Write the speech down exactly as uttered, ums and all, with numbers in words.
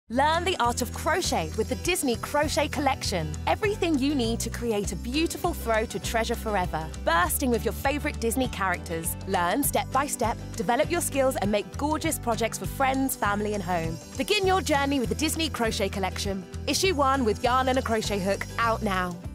Learn the art of crochet with the Disney Crochet Collection. Everything you need to create a beautiful throw to treasure forever. Bursting with your favorite Disney characters. Learn step by step, develop your skills and make gorgeous projects for friends, family and home. Begin your journey with the Disney Crochet Collection. Issue one with yarn and a crochet hook out now.